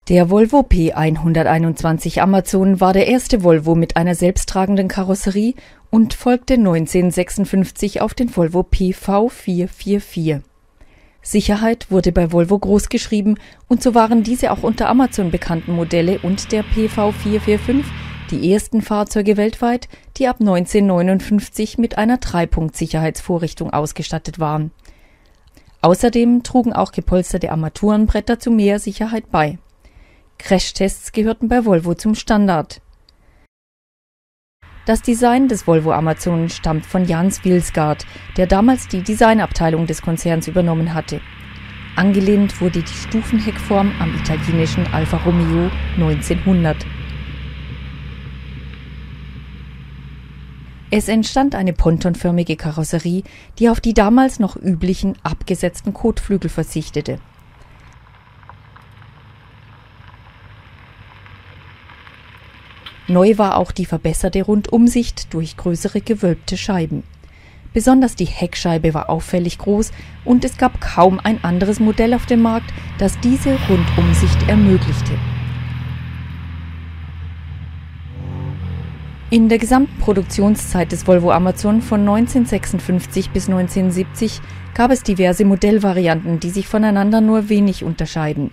Der Volvo P121 Amazon war der erste Volvo mit einer selbsttragenden Karosserie und folgte 1956 auf den Volvo PV444. Sicherheit wurde bei Volvo großgeschrieben und so waren diese auch unter Amazon bekannten Modelle und der PV445 die ersten Fahrzeuge weltweit, die ab 1959 mit einer Dreipunkt-Sicherheitsvorrichtung ausgestattet waren. Außerdem trugen auch gepolsterte Armaturenbretter zu mehr Sicherheit bei. Crashtests gehörten bei Volvo zum Standard. Das Design des Volvo Amazon stammt von Jans Vilsgaard, der damals die Designabteilung des Konzerns übernommen hatte. Angelehnt wurde die Stufenheckform am italienischen Alfa Romeo 1900. Es entstand eine pontonförmige Karosserie, die auf die damals noch üblichen abgesetzten Kotflügel verzichtete. Neu war auch die verbesserte Rundumsicht durch größere gewölbte Scheiben. Besonders die Heckscheibe war auffällig groß und es gab kaum ein anderes Modell auf dem Markt, das diese Rundumsicht ermöglichte. In der gesamten Produktionszeit des Volvo Amazon von 1956 bis 1970 gab es diverse Modellvarianten, die sich voneinander nur wenig unterscheiden.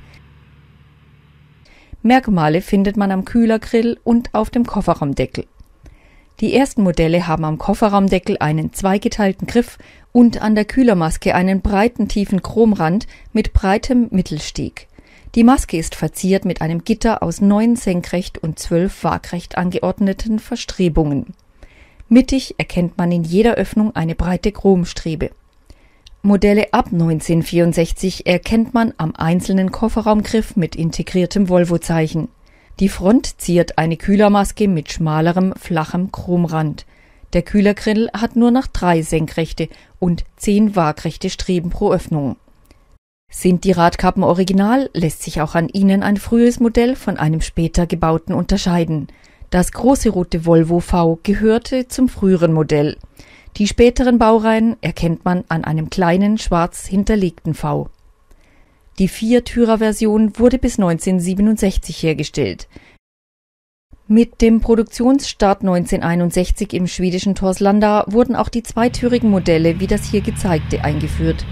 Merkmale findet man am Kühlergrill und auf dem Kofferraumdeckel. Die ersten Modelle haben am Kofferraumdeckel einen zweigeteilten Griff und an der Kühlermaske einen breiten, tiefen Chromrand mit breitem Mittelsteg. Die Maske ist verziert mit einem Gitter aus 9 senkrecht und 12 waagrecht angeordneten Verstrebungen. Mittig erkennt man in jeder Öffnung eine breite Chromstrebe. Modelle ab 1964 erkennt man am einzelnen Kofferraumgriff mit integriertem Volvo-Zeichen. Die Front ziert eine Kühlermaske mit schmalerem, flachem Chromrand. Der Kühlergrill hat nur noch 3 senkrechte und 10 waagrechte Streben pro Öffnung. Sind die Radkappen original, lässt sich auch an ihnen ein frühes Modell von einem später gebauten unterscheiden. Das große rote Volvo V gehörte zum früheren Modell. Die späteren Baureihen erkennt man an einem kleinen, schwarz hinterlegten V. Die Viertürer-Version wurde bis 1967 hergestellt. Mit dem Produktionsstart 1961 im schwedischen Torslanda wurden auch die zweitürigen Modelle wie das hier gezeigte eingeführt.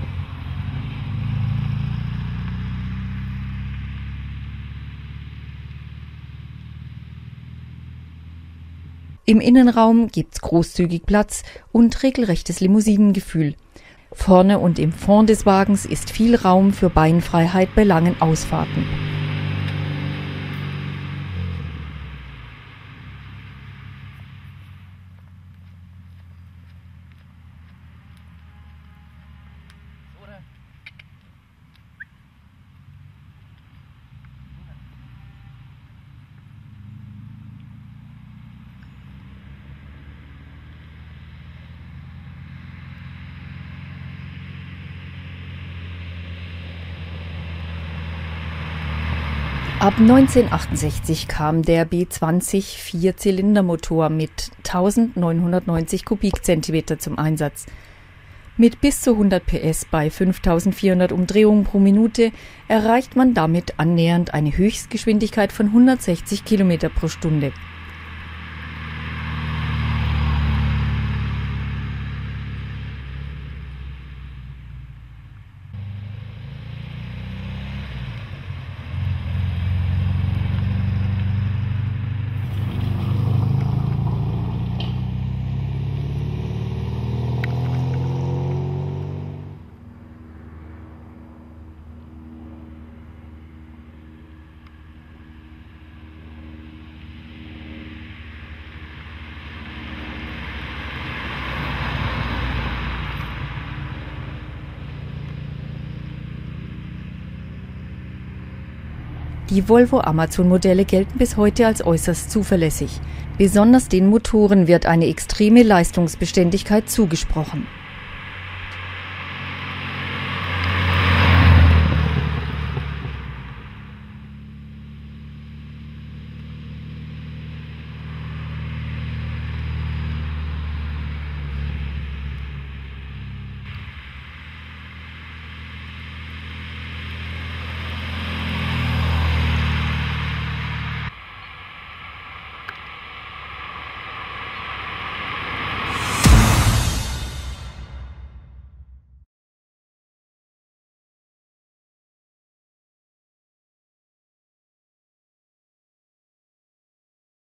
Im Innenraum gibt's großzügig Platz und regelrechtes Limousinengefühl. Vorne und im Fond des Wagens ist viel Raum für Beinfreiheit bei langen Ausfahrten. Ab 1968 kam der B20 Vierzylindermotor mit 1990 Kubikzentimeter zum Einsatz. Mit bis zu 100 PS bei 5400 Umdrehungen pro Minute erreicht man damit annähernd eine Höchstgeschwindigkeit von 160 km pro Stunde. Die Volvo Amazon-Modelle gelten bis heute als äußerst zuverlässig. Besonders den Motoren wird eine extreme Leistungsbeständigkeit zugesprochen.